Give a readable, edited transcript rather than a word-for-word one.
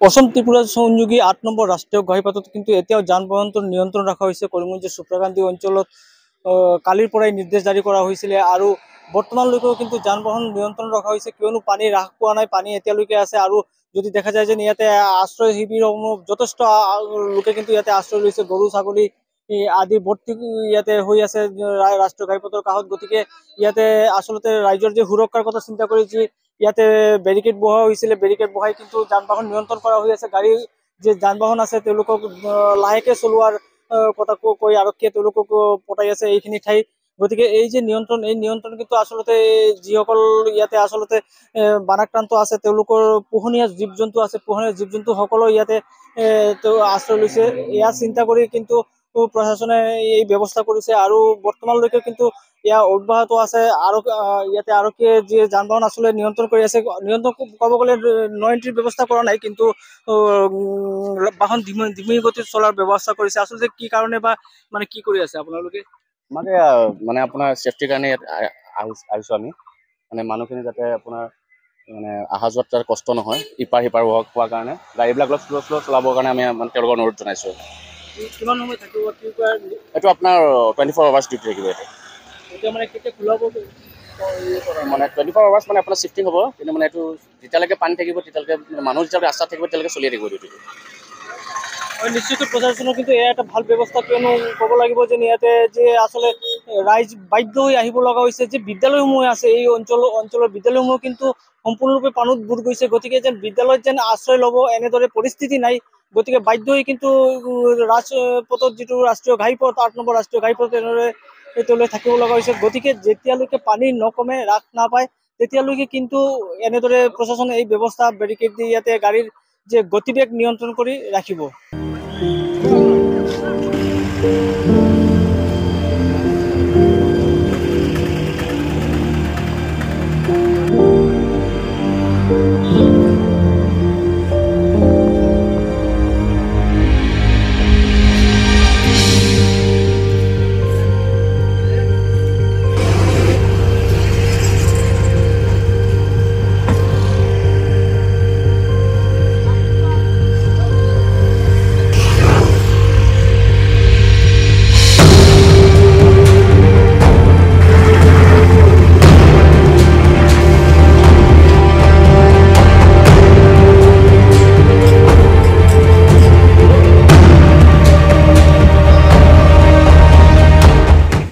অসম ত্রিপুরা সংযোগী ৮ নম্বৰ ৰাষ্ট্ৰীয় ঘাইপথত কিন্তু এতিয়াও যান-বাহনৰ নিয়ন্ত্ৰণ ৰখা হৈছে। কৰিমগঞ্জৰ সুপ্ৰাকান্তি অঞ্চলত কালিৰ পৰাই নিৰ্দেশ জাৰি কৰা হৈছিলে আৰু বৰ্তমানলৈকেও কিন্তু যান-বাহন নিয়ন্ত্ৰণ ৰখা হৈছে, কিয়নো পানী হ্ৰাস পোৱা নাই, পানী এতিয়ালৈকে আছে। আৰু যদি দেখা যায় যে ইয়াতে আশ্ৰয় শিবিৰসমূহ যথেষ্ট লোকে কিন্তু ইয়াতে আশ্ৰয় লৈছে, গৰু ছাগলী আদি ভৰ্তি ইয়াতে হৈ আছে ৰাষ্ট্ৰীয় ঘাইপথৰ কাষত। গতিকে ইয়াতে আচলতে ৰাইজৰ যে সুৰক্ষাৰ কথা চিন্তা কৰি যি ইয়াতে বেৰিকেড বহোৱা হৈছিলে, বেৰিকেড বহাই কিন্তু যান-বাহন নিয়ন্ত্ৰণ কৰা হৈ আছে। গাড়ী যে যান-বাহন আছে তেওঁলোকক লাহেকে চলোৱাৰ কথা কৈ আৰক্ষীয়ে তেওঁলোকক পঠাই আছে এইখিনি ঠাই। গতিকে এই যে নিয়ন্ত্ৰণ, এই নিয়ন্ত্ৰণ কিন্তু আচলতে যিসকল ইয়াতে আচলতে বানাক্ৰান্ত আছে, তেওঁলোকৰ পোহনীয়া জীৱ-জন্তু আছে, পোহনীয়া জীৱ-জন্তু সকলো ইয়াতে আশ্ৰয় লৈছে। এয়া চিন্তা কৰি কিন্তু প্ৰশাসনে এই ব্যৱস্থা কৰিছে আৰু বৰ্তমানলৈকে কিন্তু ইয়াৰ অব্যাহত আছে। আৰু ইয়াতে আৰক্ষীয়ে যি যান-বাহন আচলতে নিয়ন্ত্ৰণ কৰি আছে, নিয়ন্ত্ৰণ ক'ব গ'লে ন এণ্ট্ৰিৰ ব্যৱস্থা কৰা নাই, কিন্তু বাহন ধীমি গতিত চলাৰ ব্যৱস্থা কৰিছে। আচলতে কি কাৰণে বা মানে কি কৰি আছে আপোনালোকে? মানে আপোনাৰ চেফটিৰ কাৰণে ইয়াত আহিছোঁ আমি, মানে মানুহখিনি যাতে আপোনাৰ মানে অহা যোৱাত তাৰ কষ্ট নহয়, ইপাৰ সিপাৰ হোৱাৰ কাৰণে গাড়ীবিলাক অলপ শ্ল' চলাবৰ কাৰণে আমি মানে তেওঁলোকক অনুৰোধ জনাইছোঁ। কিমান সময় থাকিব? এইটো আপোনাৰ 24 আৱাৰ্ছ ডিউটি থাকিব এইটো। এতিয়া মানে কেতিয়া খোলাব? মানে 24 আৱাৰ্ছ মানে আপোনাৰ চিফটিং হ'ব, কিন্তু মানে এইটো যেতিয়ালৈকে পানী থাকিব তেতিয়ালৈকে মানুহ যেতিয়ালৈকে ৰাস্তাত থাকিব তেতিয়ালৈকে চলিয়ে থাকিব ডিউটিটো। নিশ্চয়কৈ প্ৰশাসনৰ কিন্তু এয়া এটা ভাল ব্যৱস্থা, কিয়নো ক'ব লাগিব যে ইয়াতে যে আচলতে ৰাইজ বাধ্য হৈ আহিব লগা হৈছে। যে বিদ্যালয়সমূহ আছে এই অঞ্চলৰ বিদ্যালয়সমূহ কিন্তু সম্পূৰ্ণৰূপে পানীত বুৰ গৈছে। গতিকে যেন বিদ্যালয়ত যেন আশ্ৰয় ল'ব এনেদৰে পৰিস্থিতি নাই। গতিকে বাধ্য হৈ কিন্তু ৰাজপথত যিটো ৰাষ্ট্ৰীয় ঘাইপথ ৮ নম্বৰ ৰাষ্ট্ৰীয় ঘাইপথ এনেদৰে তেওঁলোকে থাকিব লগা হৈছে। গতিকে যেতিয়ালৈকে পানী নকমে, হ্ৰাস নাপায়, তেতিয়ালৈকে কিন্তু এনেদৰে প্ৰশাসনে এই ব্যৱস্থা বেৰিকেড দি ইয়াতে গাড়ীৰ যে গতিবেগ নিয়ন্ত্ৰণ কৰি ৰাখিব।